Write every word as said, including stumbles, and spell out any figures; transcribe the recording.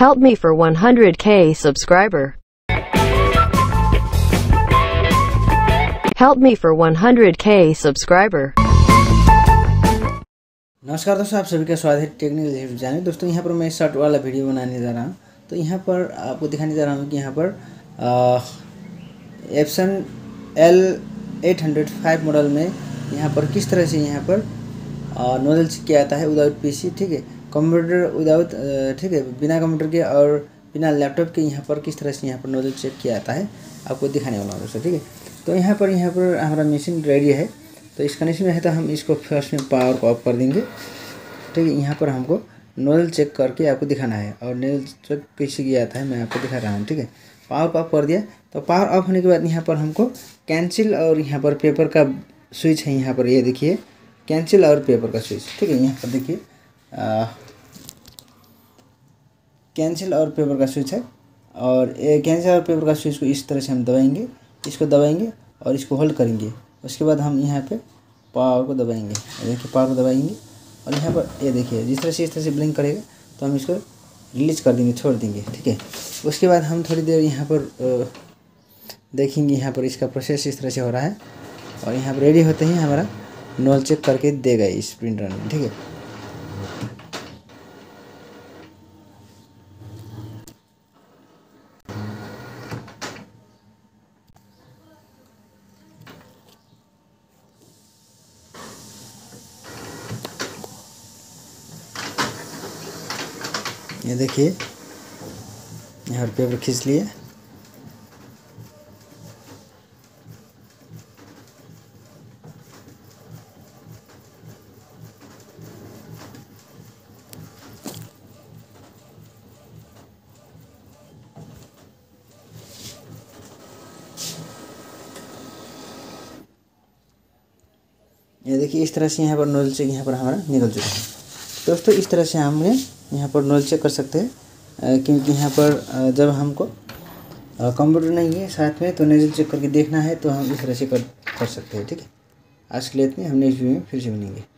Help me for one hundred K subscriber. Help me for one hundred K subscriber. नमस्कार दोस्तों, आप सभी का स्वागत है टेक्निकल यूट्यूब चैनल। दोस्तों यहाँ पर मैं शर्ट वाला वीडियो बनाने जा रहा हूँ। तो यहाँ पर आपको दिखाने जा रहा हूँ कि यहाँ पर Epson L eight hundred five model में यहाँ पर किस तरह से यहाँ पर नोजल चेक किया जाता है विदाउट पीसी। ठीक है, कंप्यूटर विदाउट, ठीक है, बिना कंप्यूटर के और बिना लैपटॉप के यहाँ पर किस तरह से यहाँ पर नोजल चेक किया जाता है आपको दिखाने वाला हूँ दोस्तों। ठीक है, तो यहाँ पर यहाँ पर हमारा मशीन रेडी है। तो इस कंडीशन में है तो हम इसको फर्स्ट में पावर को ऑफ कर देंगे। ठीक है, यहाँ पर हमको नोजल चेक करके आपको दिखाना है और नोजल चेक कैसे किया जाता है मैं आपको दिखा रहा हूँ। ठीक है, पावर को ऑफ कर दिया। तो पावर ऑफ होने के बाद यहाँ पर हमको कैंसिल और यहाँ पर पेपर का स्विच है। यहाँ पर ये देखिए कैंसिल और पेपर का स्विच। ठीक है, यहाँ पर देखिए कैंसिल और पेपर का स्विच है और ये कैंसिल और पेपर का स्विच को इस तरह से हम दबाएंगे, इसको दबाएंगे और इसको होल्ड करेंगे। उसके बाद हम यहाँ पे पावर को दबाएंगे, देखिए पावर को दबाएंगे और यहाँ पर ये देखिए जिस तरह से इस तरह से ब्लिंक करेगा तो हम इसको रिलीज कर देंगे, छोड़ देंगे। ठीक है, उसके बाद हम थोड़ी देर यहाँ पर देखेंगे यहाँ पर इसका प्रोसेस इस तरह से हो रहा है और यहाँ पर रेडी होते ही हमारा नोजल चेक करके देगा इस प्रिंटर में। ठीक है, ये देखिए यहाँ पर पेपर खींच लिए। ये देखिए इस तरह से यहाँ पर नोजल चेक यहाँ पर हमारा निकल चुका है। दोस्तों इस तरह से हमने यहाँ पर नोजल चेक कर सकते हैं, क्योंकि यहाँ पर जब हमको कंप्यूटर नहीं है साथ में तो नोजल चेक करके देखना है तो हम इस तरह से कर कर सकते हैं। ठीक है, आज के लिए इतने, हम नेक्स्ट वीडियो में फिर से मिलेंगे।